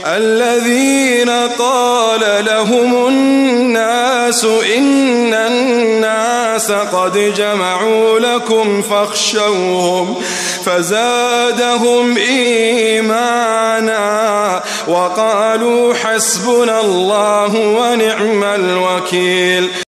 الذين قال لهم الناس إن الناس قد جمعوا لكم فاخشوهم فزادهم إيمانا وقالوا حسبنا الله ونعم الوكيل.